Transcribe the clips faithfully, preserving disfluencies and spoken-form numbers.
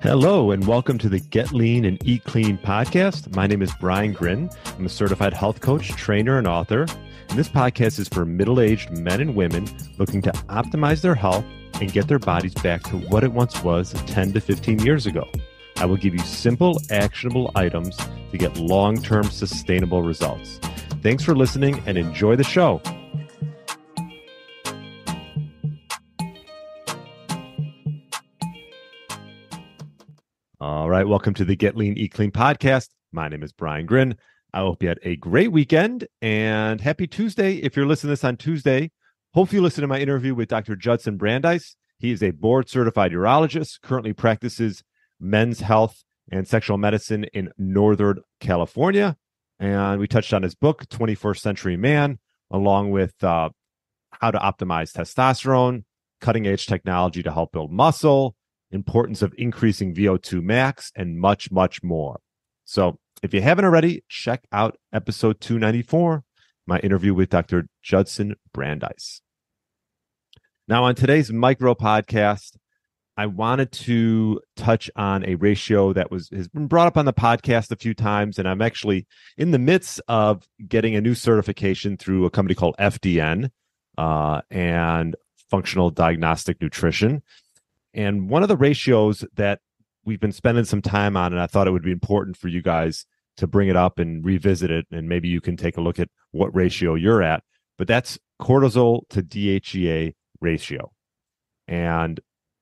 Hello, and welcome to the Get Lean and Eat Clean podcast. My name is Brian Grin. I'm a certified health coach, trainer, and author. And this podcast is for middle-aged men and women looking to optimize their health and get their bodies back to what it once was ten to fifteen years ago. I will give you simple, actionable items to get long-term sustainable results. Thanks for listening and enjoy the show. All right, welcome to the Get Lean, Eat Clean podcast. My name is Brian Grin. I hope you had a great weekend and happy Tuesday. If you're listening to this on Tuesday, hopefully you listen to my interview with Doctor Judson Brandeis. He is a board-certified urologist, currently practices men's health and sexual medicine in Northern California. And we touched on his book, twenty-first Century Man, along with uh, how to optimize testosterone, cutting-edge technology to help build muscle, importance of increasing V O two max, and much, much more. So if you haven't already, check out episode two ninety-four, my interview with Doctor Judson Brandeis. Now, on today's micro podcast, I wanted to touch on a ratio that was has been brought up on the podcast a few times, and I'm actually in the midst of getting a new certification through a company called F D N uh, and Functional Diagnostic Nutrition. And one of the ratios that we've been spending some time on, and I thought it would be important for you guys to bring it up and revisit it, and maybe you can take a look at what ratio you're at, but that's cortisol to D H E A ratio. And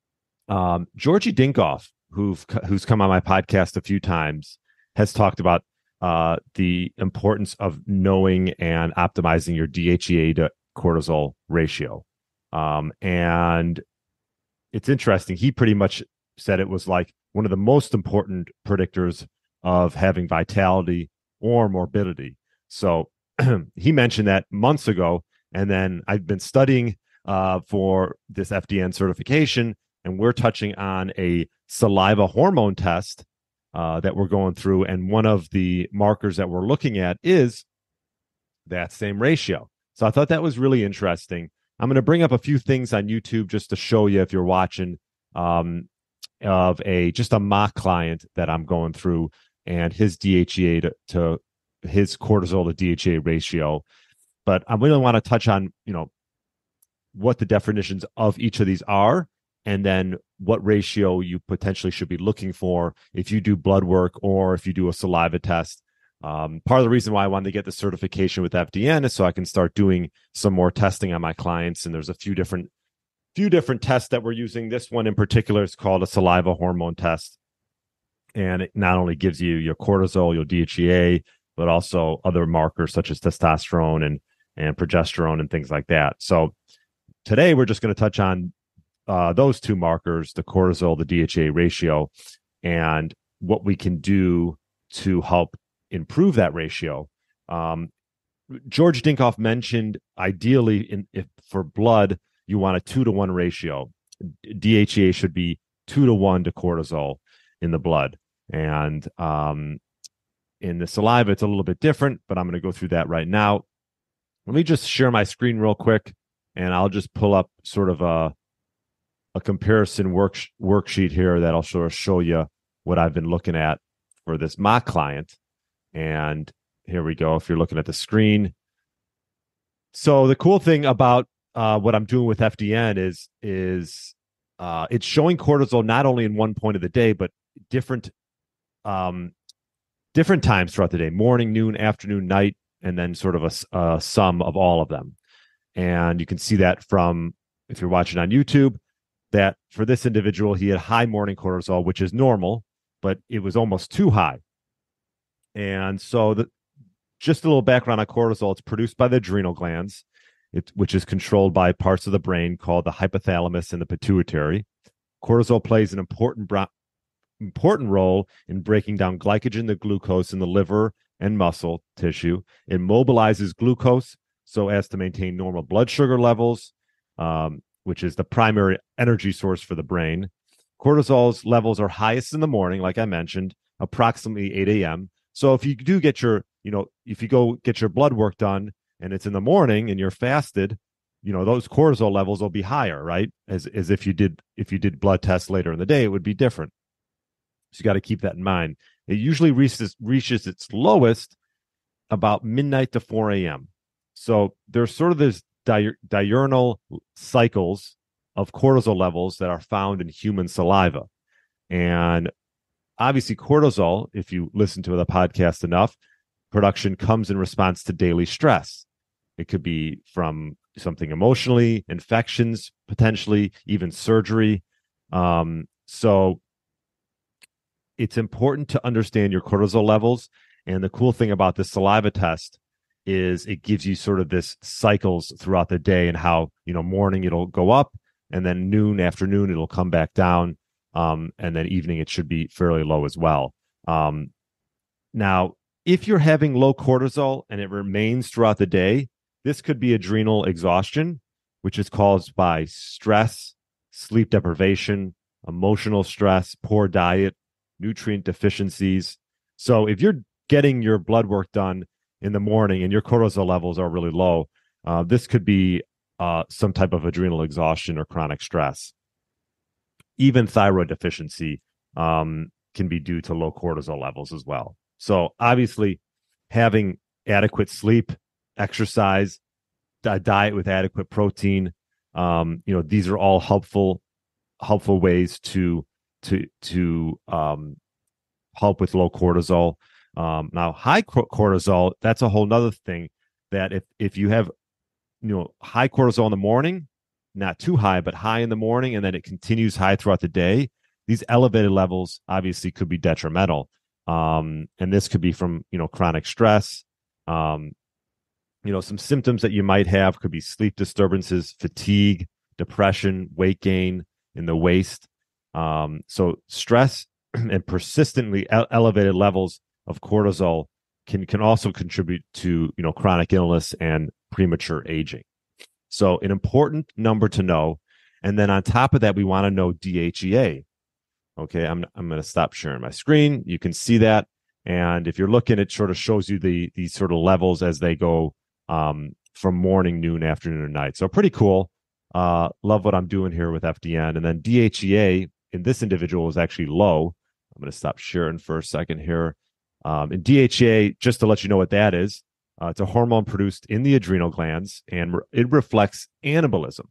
um, Georgi Dinkov, who've, who's come on my podcast a few times, has talked about uh, the importance of knowing and optimizing your D H E A to cortisol ratio. Um, and it's interesting. He pretty much said it was like one of the most important predictors of having vitality or morbidity. So he mentioned that months ago. And then I've been studying uh, for this F D N certification, and we're touching on a saliva hormone test uh, that we're going through. And one of the markers that we're looking at is that same ratio. So I thought that was really interesting. I'm going to bring up a few things on YouTube just to show you, if you're watching, um, of a just a mock client that I'm going through, and his D H E A to, to his cortisol to D H E A ratio. But I really want to touch on, you know, what the definitions of each of these are, and then what ratio you potentially should be looking for if you do blood work or if you do a saliva test. Um, part of the reason why I wanted to get the certification with F D N is so I can start doing some more testing on my clients. And there's a few different, few different tests that we're using. This one in particular is called a saliva hormone test. And it not only gives you your cortisol, your D H E A, but also other markers such as testosterone and, and progesterone and things like that. So today we're just going to touch on uh, those two markers, the cortisol, the D H E A ratio, and what we can do to help improve that ratio. Um, Georgi Dinkov mentioned ideally in, if for blood, you want a two to one ratio. D H E A should be two to one to cortisol in the blood. And um, in the saliva, it's a little bit different, but I'm going to go through that right now. Let me just share my screen real quick, and I'll just pull up sort of a, a comparison work, worksheet here that'll sort of show you what I've been looking at for this mock client. And here we go, if you're looking at the screen. So the cool thing about uh, what I'm doing with F D N is, is uh, it's showing cortisol not only in one point of the day, but different um, different times throughout the day, morning, noon, afternoon, night, and then sort of a, a sum of all of them. And you can see that from, if you're watching on YouTube, that for this individual, he had high morning cortisol, which is normal, but it was almost too high. And so the, just a little background on cortisol, it's produced by the adrenal glands, it, which is controlled by parts of the brain called the hypothalamus and the pituitary. Cortisol plays an important, bro- important role in breaking down glycogen to glucose in the liver and muscle tissue. It mobilizes glucose so as to maintain normal blood sugar levels, um, which is the primary energy source for the brain. Cortisol's levels are highest in the morning, like I mentioned, approximately eight a.m. So if you do get your, you know, if you go get your blood work done and it's in the morning and you're fasted, you know, those cortisol levels will be higher, right? As as if you did if you did blood tests later in the day, it would be different. So you got to keep that in mind. It usually reaches, reaches its lowest about midnight to four a.m. So there's sort of this di- diurnal cycles of cortisol levels that are found in human saliva. And obviously cortisol, if you listen to the podcast enough, production comes in response to daily stress. It could be from something emotionally, infections, potentially, even surgery. Um, so it's important to understand your cortisol levels. And the cool thing about this saliva test is it gives you sort of this cycles throughout the day and how, you know, morning it'll go up and then noon, afternoon, it'll come back down. Um, and then evening, it should be fairly low as well. Um, now, if you're having low cortisol and it remains throughout the day, this could be adrenal exhaustion, which is caused by stress, sleep deprivation, emotional stress, poor diet, nutrient deficiencies. So if you're getting your blood work done in the morning and your cortisol levels are really low, uh, this could be uh, some type of adrenal exhaustion or chronic stress. Even thyroid deficiency um, can be due to low cortisol levels as well. So obviously, having adequate sleep, exercise, a diet with adequate protein, um, you know, these are all helpful, helpful ways to to to um, help with low cortisol. Um, now, high cortisol, that's a whole nother thing. That if if you have, you know, high cortisol in the morning, not too high, but high in the morning, and then it continues high throughout the day, these elevated levels obviously could be detrimental. Um, and this could be from, you know, chronic stress. Um, you know, some symptoms that you might have could be sleep disturbances, fatigue, depression, weight gain in the waist. Um, so stress and persistently ele- elevated levels of cortisol can can also contribute to, you know, chronic illness and premature aging. So an important number to know. And then on top of that, we want to know D H E A. Okay, I'm I'm going to stop sharing my screen. You can see that. And if you're looking, it sort of shows you the these sort of levels as they go um, from morning, noon, afternoon, and night. So pretty cool. Uh, love what I'm doing here with F D N. And then D H E A in this individual is actually low. I'm going to stop sharing for a second here. Um, and D H E A, just to let you know what that is, uh, it's a hormone produced in the adrenal glands, and re- it reflects anabolism.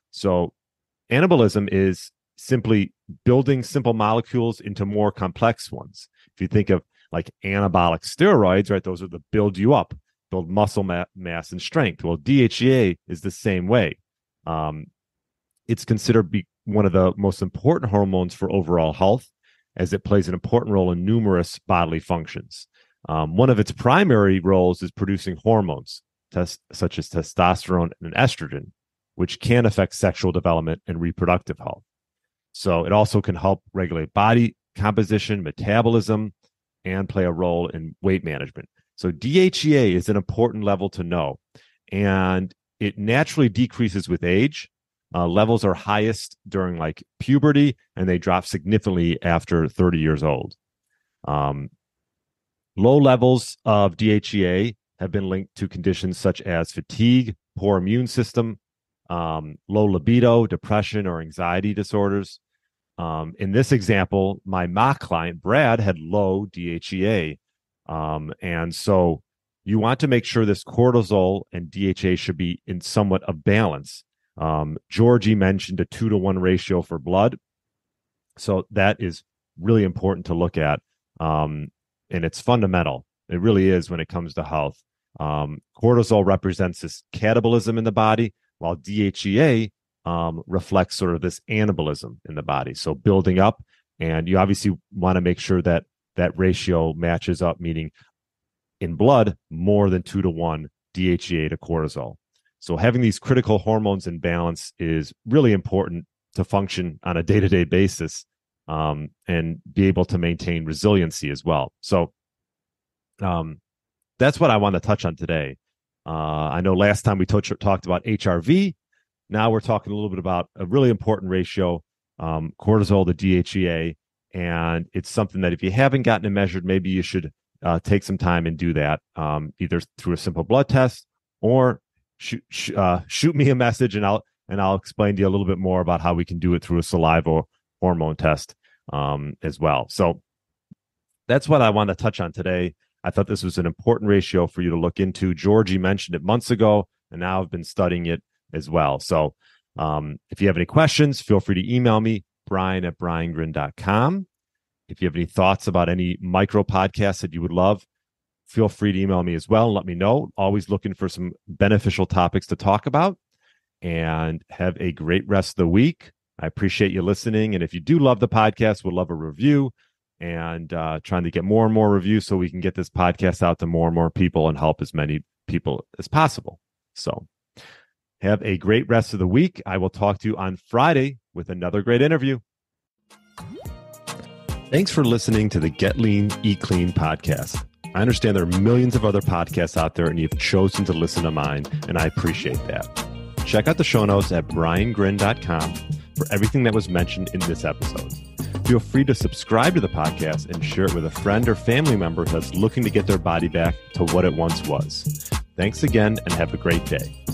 So anabolism is simply building simple molecules into more complex ones. If you think of like anabolic steroids, right, those are the build you up, build muscle ma- mass and strength. Well, D H E A is the same way. Um, it's considered be one of the most important hormones for overall health, as it plays an important role in numerous bodily functions. Um, one of its primary roles is producing hormones, tes- such as testosterone and estrogen, which can affect sexual development and reproductive health. So it also can help regulate body composition, metabolism, and play a role in weight management. So D H E A is an important level to know, and it naturally decreases with age. Uh, levels are highest during like puberty, and they drop significantly after thirty years old. Um, low levels of D H E A have been linked to conditions such as fatigue, poor immune system, um, low libido, depression, or anxiety disorders. Um, in this example, my mock client, Brad, had low D H E A. Um, and so you want to make sure this cortisol and D H E A should be in somewhat of balance. Um, Georgie mentioned a two to one ratio for blood. So that is really important to look at. Um, and it's fundamental. It really is when it comes to health. Um, cortisol represents this catabolism in the body, while D H E A um, reflects sort of this anabolism in the body. So building up, and you obviously want to make sure that that ratio matches up, meaning in blood, more than two to one D H E A to cortisol. So having these critical hormones in balance is really important to function on a day-to-day basis um, and be able to maintain resiliency as well. So um, that's what I want to touch on today. Uh, I know last time we touch, talked about H R V. Now we're talking a little bit about a really important ratio, um, cortisol to D H E A. And it's something that if you haven't gotten it measured, maybe you should uh, take some time and do that, um, either through a simple blood test or shoot, sh- uh, shoot me a message, and I'll and I'll explain to you a little bit more about how we can do it through a saliva hormone test um, as well. So that's what I want to touch on today. I thought this was an important ratio for you to look into. Georgie mentioned it months ago, and now I've been studying it as well. So um, if you have any questions, feel free to email me, Brian at brian grin dot com. If you have any thoughts about any micro podcasts that you would love, feel free to email me as well and let me know. Always looking for some beneficial topics to talk about. And have a great rest of the week. I appreciate you listening. And if you do love the podcast, we'd love a review, and uh, trying to get more and more reviews so we can get this podcast out to more and more people and help as many people as possible. So have a great rest of the week. I will talk to you on Friday with another great interview. Thanks for listening to the Get Lean, Eat Clean podcast. I understand there are millions of other podcasts out there, and you've chosen to listen to mine, and I appreciate that. Check out the show notes at brian grin dot com for everything that was mentioned in this episode. Feel free to subscribe to the podcast and share it with a friend or family member that's looking to get their body back to what it once was. Thanks again, and have a great day.